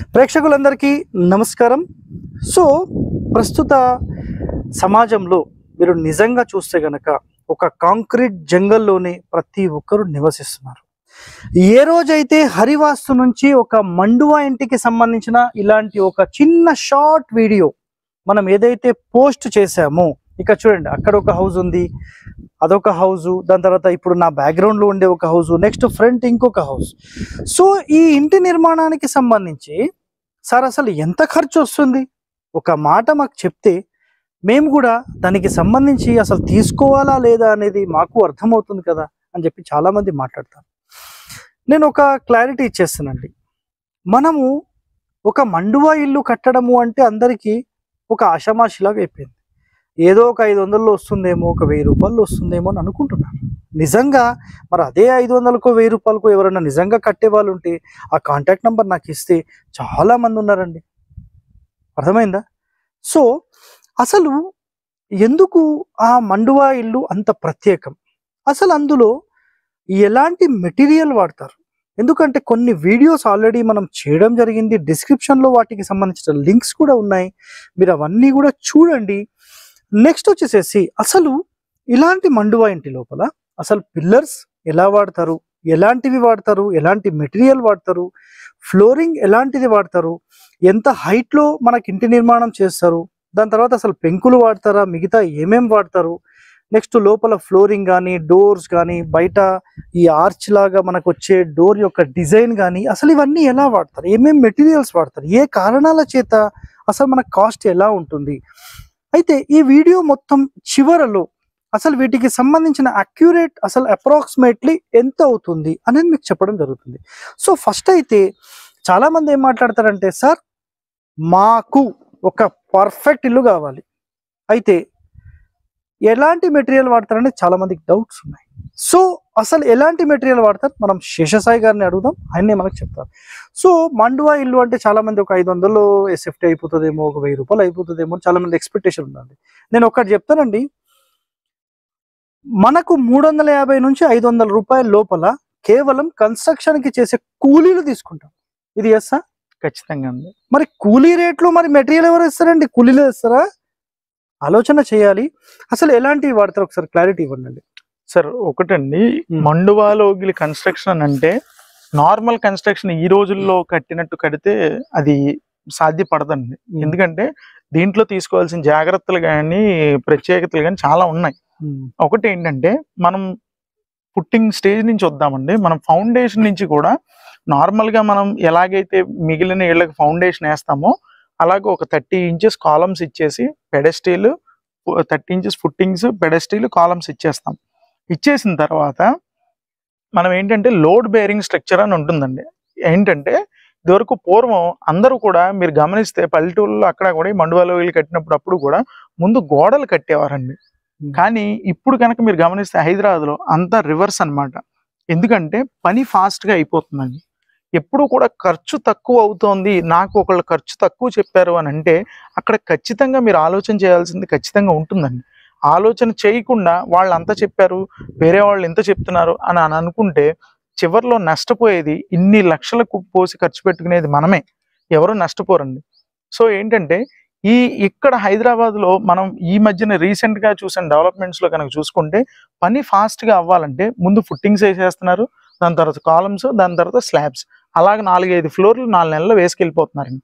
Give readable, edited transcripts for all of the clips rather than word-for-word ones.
ప్రేక్షకులందరికీ నమస్కారం. సో ప్రస్తుత సమాజంలో మీరు నిజంగా చూస్తే గనక ఒక కాంక్రీట్ జంగల్లోనే ప్రతి ఒక్కరు నివసిస్తున్నారు. ఏ రోజైతే హరివాస్తు నుంచి ఒక మండువా ఇంటికి సంబంధించిన ఇలాంటి ఒక చిన్న షార్ట్ వీడియో మనం ఏదైతే పోస్ట్ చేశామో, ఇక చూడండి, అక్కడ ఒక హౌస్ ఉంది, అదొక హౌజు, దాని తర్వాత ఇప్పుడు నా బ్యాక్గ్రౌండ్లో ఉండే ఒక హౌజు, నెక్స్ట్ ఫ్రంట్ ఇంకొక హౌస్. సో ఈ ఇంటి నిర్మాణానికి సంబంధించి సార్ అసలు ఎంత ఖర్చు వస్తుంది, ఒక మాట మాకు చెప్తే మేము కూడా దానికి సంబంధించి అసలు తీసుకోవాలా లేదా అనేది మాకు అర్థమవుతుంది కదా అని చెప్పి చాలామంది మాట్లాడతారు. నేను ఒక క్లారిటీ ఇచ్చేస్తానండి. మనము ఒక మండువా ఇల్లు కట్టడము అంటే అందరికీ ఒక ఆషామాషిలాగా అయిపోయింది. ఏదో ఒక 500లో వస్తుందేమో, ఒక 1000 రూపాయలు వస్తుందేమో అని అనుకుంటున్నారు. నిజంగా మరి అదే 500కో 1000 రూపాయలకో ఎవరైనా నిజంగా కట్టే వాళ్ళు ఉంటే ఆ కాంటాక్ట్ నెంబర్ నాకు ఇస్తే చాలామంది ఉన్నారండి. అర్థమైందా? సో అసలు ఎందుకు ఆ మండువా ఇల్లు అంత ప్రత్యేకం, అసలు అందులో ఎలాంటి మెటీరియల్ వాడతారు? ఎందుకంటే కొన్ని వీడియోస్ ఆల్రెడీ మనం చేయడం జరిగింది, డిస్క్రిప్షన్లో వాటికి సంబంధించిన లింక్స్ కూడా ఉన్నాయి, మీరు అవన్నీ కూడా చూడండి. నెక్స్ట్ వచ్చేసేసి అసలు ఇలాంటి మండువా ఇంటి లోపల అసలు పిల్లర్స్ ఎలా వాడతారు, ఎలాంటివి వాడతారు, ఎలాంటి మెటీరియల్ వాడతారు, ఫ్లోరింగ్ ఎలాంటిది వాడతారు, ఎంత హైట్లో మనకి ఇంటి నిర్మాణం చేస్తారు, దాని తర్వాత అసలు పెంకులు వాడతారా, మిగతా ఏమేం వాడతారు, నెక్స్ట్ లోపల ఫ్లోరింగ్ కానీ, డోర్స్ కానీ, బయట ఈ ఆర్చ్ లాగా మనకు వచ్చే డోర్ యొక్క డిజైన్ కానీ, అసలు ఇవన్నీ ఎలా వాడతారు, ఏమేం మెటీరియల్స్ వాడతారు, ఏ కారణాల చేత అసలు మన కాస్ట్ ఎలా ఉంటుంది. అయితే ఈ వీడియో మొత్తం చివరలో అసలు వీటికి సంబంధించిన అక్యురేట్ అసలు అప్రాక్సిమేట్లీ ఎంత అవుతుంది అనేది మీకు చెప్పడం జరుగుతుంది. సో ఫస్ట్ అయితే చాలామంది ఏం మాట్లాడతారంటే, సార్ మాకు ఒక పర్ఫెక్ట్ ఇల్లు కావాలి, అయితే ఎలాంటి మెటీరియల్ వాడతారని చాలామందికి డౌట్స్ ఉన్నాయి. సో అసలు ఎలాంటి మెటీరియల్ వాడతారు మనం శేషసాయి గారిని అడుగుదాం, ఆయన్నే మనకు చెప్తారు. సో మండువా ఇల్లు అంటే చాలామంది ఒక 500లో ఎస్ఎఫ్టీ అయిపోతుందేమో, ఒక 1000 రూపాయలు అయిపోతుందేమో చాలామంది ఎక్స్పెక్టేషన్ ఉందండి. నేను ఒకటి చెప్తానండి, మనకు 350 నుంచి 500 రూపాయల లోపల కేవలం కన్స్ట్రక్షన్కి చేసే కూలీలు తీసుకుంటాం. ఇది ఎస్సా? ఖచ్చితంగా అండి. మరి కూలీ రేట్లు మరి మెటీరియల్ ఎవరు ఇస్తారండి? కూలీలు ఇస్తారా? ఆలోచన చేయాలి. అసలు ఎలాంటివి వాడతారు ఒకసారి క్లారిటీ ఇవ్వండి. సార్ ఒకటండి, మండువాలోగిలి కన్స్ట్రక్షన్ అంటే నార్మల్ కన్స్ట్రక్షన్ ఈ రోజుల్లో కట్టినట్టు కడితే అది సాధ్యపడదండి. ఎందుకంటే దీంట్లో తీసుకోవాల్సిన జాగ్రత్తలు కానీ ప్రత్యేకతలు కానీ చాలా ఉన్నాయి. ఒకటి ఏంటంటే, మనం పుట్టింగ్ స్టేజ్ నుంచి వద్దామండి. మనం ఫౌండేషన్ నుంచి కూడా నార్మల్గా మనం ఎలాగైతే మిగిలిన ఇళ్ళకి ఫౌండేషన్ వేస్తామో అలాగే ఒక 30 ఇంచెస్ కాలమ్స్ ఇచ్చేసి pedestal, 30 inches footings, pedestal, columns ఇచ్చేస్తాం. ఇచ్చేసిన తర్వాత మనం ఏంటంటే లోడ్ బేరింగ్ స్ట్రక్చర్ అని ఉంటుందండి. ఏంటంటే ఇదివరకు పూర్వం అందరూ కూడా మీరు గమనిస్తే పల్లెటూళ్ళలో అక్కడ కూడా ఈ మండువాలో ఇల్లు కట్టినప్పుడు అప్పుడు కూడా ముందు గోడలు కట్టేవారండి. కానీ ఇప్పుడు కనుక మీరు గమనిస్తే హైదరాబాద్లో అంతా రివర్స్ అన్నమాట. ఎందుకంటే పని ఫాస్ట్గా అయిపోతుందండి. ఎప్పుడు కూడా ఖర్చు తక్కువ అవుతోంది, నాకు ఒకళ్ళు ఖర్చు తక్కువ చెప్పారు అని అంటే అక్కడ ఖచ్చితంగా మీరు ఆలోచన చేయాల్సింది ఖచ్చితంగా ఉంటుందండి. ఆలోచన చేయకుండా వాళ్ళు అంత చెప్పారు, వేరే వాళ్ళు ఎంత చెప్తున్నారు అని అనుకుంటే చివరిలో నష్టపోయేది, ఇన్ని లక్షలకు పోసి ఖర్చు పెట్టుకునేది మనమే, ఎవరు నష్టపోరండి. సో ఏంటంటే ఇక్కడ హైదరాబాద్లో మనం ఈ మధ్యన రీసెంట్గా చూసిన డెవలప్మెంట్స్లో కనుక చూసుకుంటే పని ఫాస్ట్గా అవ్వాలంటే ముందు ఫుట్టింగ్స్ వేసేస్తున్నారు, దాని తర్వాత కాలమ్స్, దాని తర్వాత స్లాబ్స్, అలాగే 4-5 ఫ్లోర్లు 4 నెలల్లో వేసుకెళ్ళిపోతున్నారండి.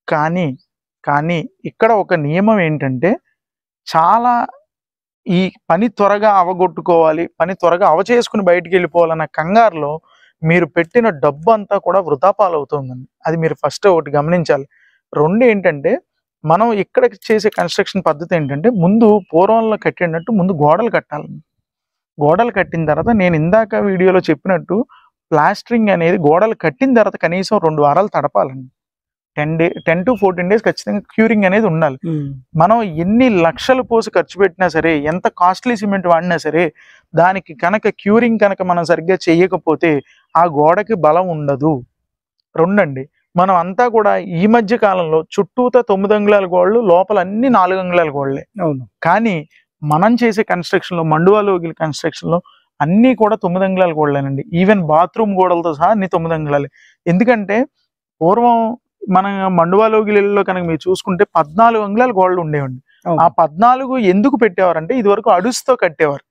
కానీ ఇక్కడ ఒక నియమం ఏంటంటే, చాలా ఈ పని త్వరగా అవగొట్టుకోవాలి, పని త్వరగా అవచేసుకుని బయటికి వెళ్ళిపోవాలన్న కంగారులో మీరు పెట్టిన డబ్బు అంతా కూడా వృధా పాలవుతుందండి. అది మీరు ఫస్ట్ ఒకటి గమనించాలి. రెండు ఏంటంటే, మనం ఇక్కడ చేసే కన్స్ట్రక్షన్ పద్ధతి ఏంటంటే, ముందు పూర్వంలో కట్టినట్టు ముందు గోడలు కట్టాలండి. గోడలు కట్టిన తర్వాత నేను ఇందాక వీడియోలో చెప్పినట్టు ప్లాస్టరింగ్ అనేది గోడలు కట్టిన తర్వాత కనీసం 2 వారాలు తడపాలండి. 10 to 14 days ఖచ్చితంగా క్యూరింగ్ అనేది ఉండాలి. మనం ఎన్ని లక్షలు పోసి ఖర్చు పెట్టినా సరే, ఎంత కాస్ట్లీ సిమెంట్ వాడినా సరే, దానికి కనుక క్యూరింగ్ కనుక మనం సరిగ్గా చేయకపోతే ఆ గోడకి బలం ఉండదు. రెండండి, మనం అంతా కూడా ఈ మధ్య కాలంలో చుట్టూతా 9 అంగుళాల గోడలు, లోపల అన్ని 4 అంగుళాల గోడలే. కానీ మనం చేసే కన్స్ట్రక్షన్లో, మండువాలోగిలి కన్స్ట్రక్షన్లో అన్నీ కూడా 9 అంగుళాల గోడలేనండి. ఈవెన్ బాత్రూమ్ గోడలతో సహా అన్ని 9 అంగుళాలే. ఎందుకంటే పూర్వం మన మండువాలోగిలిలో కనుక మీరు చూసుకుంటే 14 అంగుళాల గోడలు ఉండేవండి. ఆ 14 ఎందుకు పెట్టేవారంటే ఇది వరకు అడుసుతో కట్టేవారు.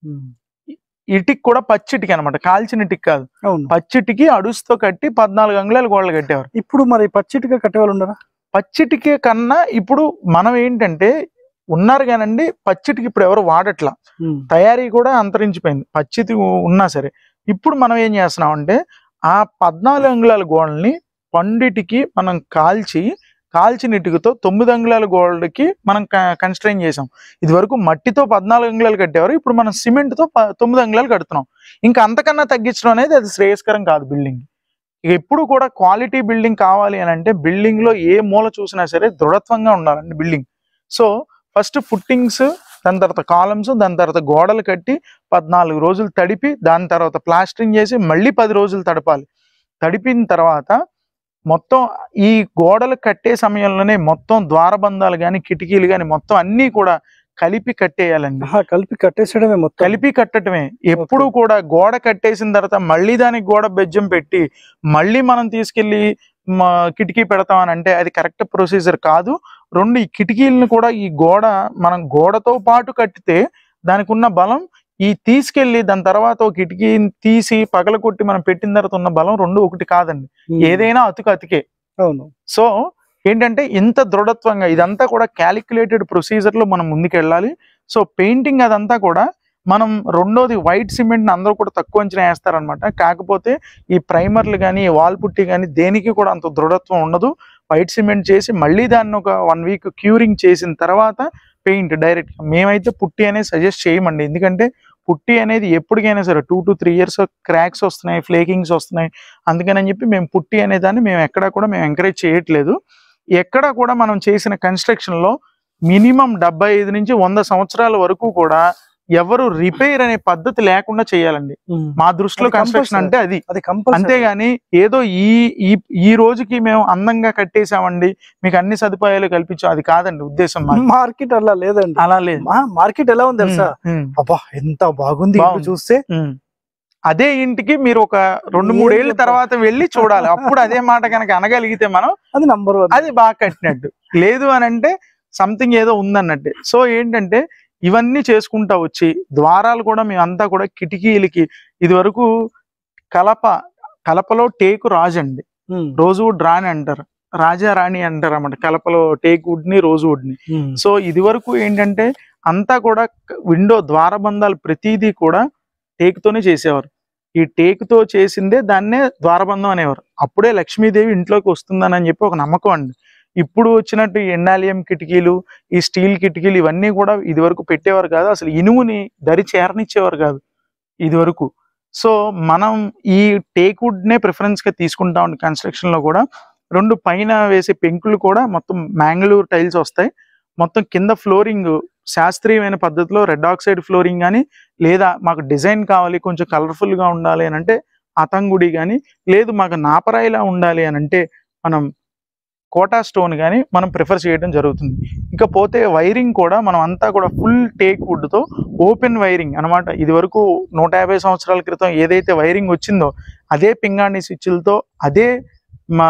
ఇటుకి కూడా పచ్చిటికి అనమాట, కాల్చిన ఇటుకి కాదు, పచ్చిటికి అడుసుతో కట్టి 14 అంగుళాల గోడలు కట్టేవారు. ఇప్పుడు మరి పచ్చిటిగా కట్టేవాళ్ళు ఉన్నారా? పచ్చిటికే కన్నా ఇప్పుడు మనం ఏంటంటే ఉన్నారు కానండి, పచ్చిటికి ఇప్పుడు ఎవరు వాడట్లా, తయారీ కూడా అంతరించిపోయింది. పచ్చిటి ఉన్నా సరే ఇప్పుడు మనం ఏం చేస్తున్నాం అంటే ఆ 14 అంగుళాల గోడల్ని పండిటికి మనం కాల్చిన ఇటుకతో 9 అంగుళాల గోడకి మనం కన్స్ట్రైన్ చేసాం. ఇది వరకు మట్టితో 14 అంగుళాలు కట్టేవారు, ఇప్పుడు మనం సిమెంట్తో 9 అంగుళాలు కడుతున్నాం. ఇంకా అంతకన్నా తగ్గించడం అనేది అది శ్రేయస్కరం కాదు బిల్డింగ్. ఎప్పుడు కూడా క్వాలిటీ బిల్డింగ్ కావాలి అని అంటే బిల్డింగ్ లో ఏ మూల చూసినా సరే దృఢత్వంగా ఉండాలండి బిల్డింగ్. సో ఫస్ట్ ఫుట్టింగ్స్, దాని తర్వాత కాలమ్స్, దాని తర్వాత గోడలు కట్టి 14 రోజులు తడిపి దాని తర్వాత ప్లాస్టరింగ్ చేసి మళ్ళీ 10 రోజులు తడపాలి. తడిపిన తర్వాత మొత్తం ఈ గోడలు కట్టే సమయంలోనే మొత్తం ద్వారబంధాలు కానీ కిటికీలు కానీ మొత్తం అన్నీ కూడా కలిపి కట్టేయాలండి. కలిపి కట్టేసడమే, మొత్తం కలిపి కట్టడమే. ఎప్పుడు కూడా గోడ కట్టేసిన తర్వాత మళ్ళీ దానికి గోడ బెజ్జం పెట్టి మళ్ళీ మనం తీసుకెళ్లి కిటికీ పెడతామని అంటే అది కరెక్ట్ ప్రొసీజర్ కాదు. రెండు, ఈ కిటికీలను కూడా ఈ మనం గోడతో పాటు కట్టితే దానికి ఉన్న బలం, ఈ తీసుకెళ్లి దాని తర్వాత ఒక కిటికీని తీసి పగల కొట్టి మనం పెట్టిన తర్వాత ఉన్న బలం రెండు ఒకటి కాదండి. ఏదైనా అతికే. అవును. సో ఏంటంటే ఇంత దృఢత్వంగా ఇదంతా కూడా క్యాలిక్యులేటెడ్ ప్రొసీజర్ లో మనం ముందుకెళ్ళాలి. సో పెయింటింగ్ అదంతా కూడా మనం రెండోది వైట్ సిమెంట్ని అందరూ కూడా తక్కువ అంచనా వేస్తారనమాట. కాకపోతే ఈ ప్రైమర్లు కానీ వాల్ పుట్టి కానీ దేనికి కూడా అంత దృఢత్వం ఉండదు. వైట్ సిమెంట్ చేసి మళ్ళీ దాన్ని ఒక 1 వీక్ క్యూరింగ్ చేసిన తర్వాత పెయింట్ డైరెక్ట్. మేమైతే పుట్టి అనేది సజెస్ట్ చేయమండి, ఎందుకంటే పుట్టి అనేది ఎప్పటికైనా సరే 2 to 3 years క్రాక్స్ వస్తున్నాయి, ఫ్లేకింగ్స్ వస్తున్నాయి. అందుకని చెప్పి మేము పుట్టి అనే దాన్ని మేము ఎక్కడా కూడా మేము ఎంకరేజ్ చేయట్లేదు. ఎక్కడ కూడా మనం చేసిన కన్స్ట్రక్షన్ లో మినిమం 75 నుంచి 100 సంవత్సరాల వరకు కూడా ఎవరు రిపేర్ అనే పద్ధతి లేకుండా చేయాలండి. మా దృష్టిలో కన్స్ట్రక్షన్ అంటే అది. అంతేగాని ఏదో ఈ రోజుకి మేము అందంగా కట్టేసామండి, మీకు అన్ని సదుపాయాలు కల్పించాం, అది కాదండి ఉద్దేశం. మార్కెట్ అలా లేదండి, అలా లేదు. మార్కెట్ ఎలా ఉంది తెలుసా? అబ్బా ఎంత బాగుంది చూస్తే. అదే ఇంటికి మీరు ఒక 2-3 ఏళ్ళ తర్వాత వెళ్ళి చూడాలి. అప్పుడు అదే మాట కనుక అనగలిగితే మనం అది నంబర్ 1, అది బాగా కట్టినట్టు. లేదు అని అంటే సంథింగ్ ఏదో ఉందన్నట్టే. సో ఏంటంటే ఇవన్నీ చేసుకుంటా వచ్చి ద్వారాలు కూడా మేమంతా కూడా కిటికీలకి ఇది వరకు కలపలో టేకు రాజండి, రోజ్వుడ్ రాణి అంటారు, రాజా రాణి అంటారు అన్నమాట. కలపలో టేక్ వుడ్ ని రోజ్వుడ్ ని. సో ఇది వరకు ఏంటంటే అంతా కూడా విండో ద్వారబంధాలు ప్రతిదీ కూడా టేకుతోనే చేసేవారు. ఈ టేకుతో చేసిందే దాన్నే ద్వారబంధం అనేవారు. అప్పుడే లక్ష్మీదేవి ఇంట్లోకి వస్తుందని చెప్పి ఒక నమ్మకం అండి. ఇప్పుడు వచ్చినట్టు ఎండాలియం కిటికీలు, ఈ స్టీల్ కిటికీలు ఇవన్నీ కూడా ఇది వరకు పెట్టేవారు కాదు. అసలు ఇనుముని దరి చేరనిచ్చేవారు కాదు ఇది వరకు. సో మనం ఈ టేక్ వుడ్ నే ప్రిఫరెన్స్ గా తీసుకుంటాం కన్స్ట్రక్షన్ లో కూడా. 2 పైన వేసే పెంకులు కూడా మొత్తం మ్యాంగ్లూర్ టైల్స్ వస్తాయి. మొత్తం కింద ఫ్లోరింగ్ శాస్త్రీయమైన పద్ధతిలో రెడ్ ఆక్సైడ్ ఫ్లోరింగ్ కానీ, లేదా మాకు డిజైన్ కావాలి కొంచెం కలర్ఫుల్ గా ఉండాలి అని అంటే అతంగుడి కానీ, లేదు మాకు నాపరాయిలా ఉండాలి అని అంటే మనం కోటా స్టోన్ కానీ మనం ప్రిఫర్ చేయడం జరుగుతుంది. ఇకపోతే వైరింగ్ కూడా మనం అంతా కూడా ఫుల్ టేక్ వుడ్ తో ఓపెన్ వైరింగ్ అనమాట. ఇది వరకు 150 సంవత్సరాల క్రితం ఏదైతే వైరింగ్ వచ్చిందో అదే పింగాణి స్విచ్లతో అదే మా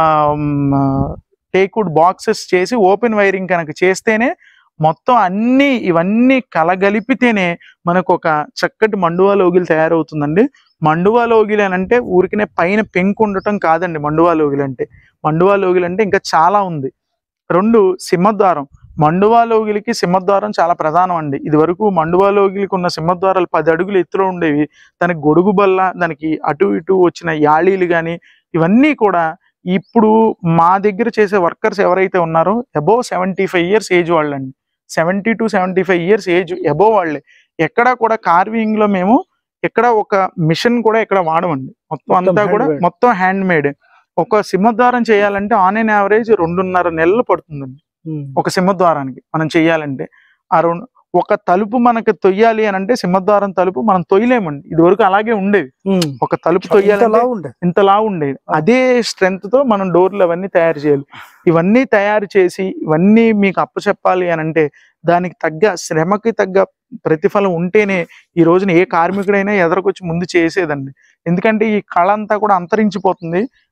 టేక్ వుడ్ బాక్సెస్ చేసి ఓపెన్ వైరింగ్ కనుక చేస్తేనే మొత్తం ఇవన్నీ కలగలిపితేనే మనకు ఒక చక్కటి మండువా లోగిలు తయారవుతుందండి. మండువా లోగిలు అని అంటే ఊరికనే పైన పెంకు ఉండటం కాదండి. మండువా లోగిలు అంటే ఇంకా చాలా ఉంది. 2 సింహద్వారం. మండువా లోగిలికి సింహద్వారం చాలా ప్రధానం అండి. ఇది వరకు మండువా లోగిలికి ఉన్న సింహద్వారాలు 10 అడుగులు ఎత్తులో ఉండేవి. దానికి గొడుగు బల్ల, దానికి అటు ఇటు వచ్చిన యాళీలు కానీ ఇవన్నీ కూడా ఇప్పుడు మా దగ్గర చేసే వర్కర్స్ ఎవరైతే ఉన్నారో అబోవ్ 75 years ఏజ్ వాళ్ళండి. 70 to 75 years ఏజ్ అబోవ్ వాళ్ళే. ఎక్కడ కూడా కార్వింగ్ లో మేము ఎక్కడ ఒక మిషన్ కూడా ఎక్కడ వాడమండి. మొత్తం అంతా కూడా మొత్తం హ్యాండ్ మేడ్. ఒక సింహద్వారం చేయాలంటే ఆన్ ఎన్ యావరేజ్ 2.5 నెలలు పడుతుందండి ఒక సింహద్వారానికి మనం చెయ్యాలంటే. ఒక తలుపు మనకి తొయ్యాలి అని అంటే సింహద్వారం తలుపు మనం తొయ్యలేమండి. ఇది వరకు అలాగే ఉండేవి. ఒక తలుపు తొయ్యాలంటే ఇంతలా ఉండేది. అదే స్ట్రెంగ్త్ తో మనం డోర్లు అవన్నీ తయారు చేయాలి. ఇవన్నీ తయారు చేసి ఇవన్నీ మీకు అప్పచెప్పాలి అని అంటే దానికి తగ్గ శ్రమకి తగ్గ ప్రతిఫలం ఉంటేనే ఈ రోజున ఏ కార్మికుడైనా ఎదరకొచ్చి ముందు చేసేదండి. ఎందుకంటే ఈ కళ అంతా కూడా అంతరించిపోతుంది.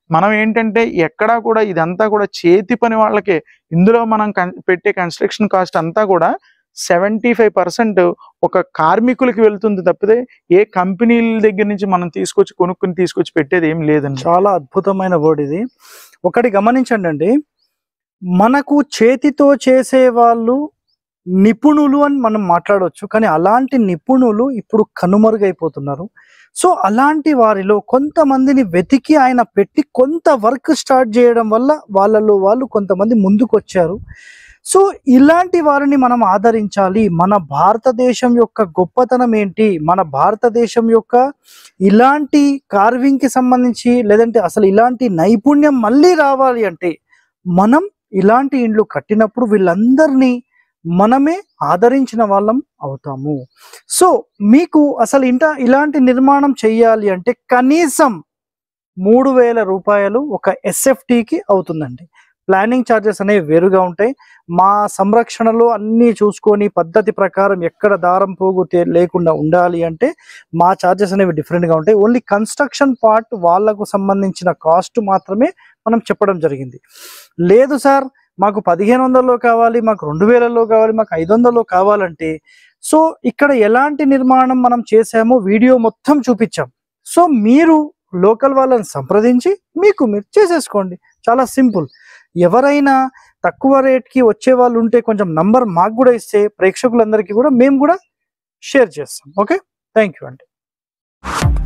మనం ఏంటంటే ఎక్కడా కూడా ఇదంతా కూడా చేతి పని వాళ్ళకే. ఇందులో మనం పెట్టే కన్స్ట్రక్షన్ కాస్ట్ అంతా కూడా 75% ఒక కార్మికులకి వెళ్తుంది తప్పితే ఏ కంపెనీల దగ్గర నుంచి మనం కొనుక్కుని తీసుకొచ్చి పెట్టేది ఏం లేదండి. చాలా అద్భుతమైన వర్డ్ ఇది. ఒకటి గమనించండి అండి, మనకు చేతితో చేసే వాళ్ళు నిపుణులు అని మనం మాట్లాడవచ్చు, కానీ అలాంటి నిపుణులు ఇప్పుడు కనుమరుగైపోతున్నారు. సో అలాంటి వారిలో కొంతమందిని వెతికి ఆయన పెట్టి కొంత వర్క్ స్టార్ట్ చేయడం వల్ల వాళ్ళలో వాళ్ళు కొంతమంది ముందుకు వచ్చారు. సో ఇలాంటి వారిని మనం ఆదరించాలి. మన భారతదేశం యొక్క గొప్పతనం ఏంటి, మన భారతదేశం యొక్క ఇలాంటి కార్వింగ్కి సంబంధించి లేదంటే అసలు ఇలాంటి నైపుణ్యం మళ్ళీ రావాలి అంటే మనం ఇలాంటి ఇండ్లు కట్టినప్పుడు వీళ్ళందరినీ మనమే ఆదరించిన వాళ్ళం అవుతాము. సో మీకు అసలు ఇలాంటి నిర్మాణం చెయ్యాలి అంటే కనీసం 3,000 రూపాయలు ఒక ఎస్ఎఫ్టీకి అవుతుందండి. ప్లానింగ్ ఛార్జెస్ అనేవి వేరుగా ఉంటాయి. మా సంరక్షణలో అన్నీ చూసుకొని పద్ధతి ప్రకారం ఎక్కడ దారం పోగు లేకుండా ఉండాలి అంటే మా ఛార్జెస్ అనేవి డిఫరెంట్గా ఉంటాయి. ఓన్లీ కన్స్ట్రక్షన్ పార్ట్ వాళ్ళకు సంబంధించిన కాస్ట్ మాత్రమే మనం చెప్పడం జరిగింది. లేదు సార్ మాకు 1,500లో కావాలి, మాకు 2,000లో కావాలి, మాకు 500లో కావాలంటే సో ఇక్కడ ఎలాంటి నిర్మాణం మనం చేసామో వీడియో మొత్తం చూపించాం. సో మీరు లోకల్ వాళ్ళని సంప్రదించి మీరు చేసేసుకోండి. చాలా సింపుల్. ఎవరైనా తక్కువ రేట్కి వచ్చే వాళ్ళు ఉంటే కొంచెం నంబర్ మాకు కూడా ఇస్తే ప్రేక్షకులందరికీ కూడా మేము కూడా షేర్ చేస్తాం. ఓకే, థ్యాంక్ యూ అండి.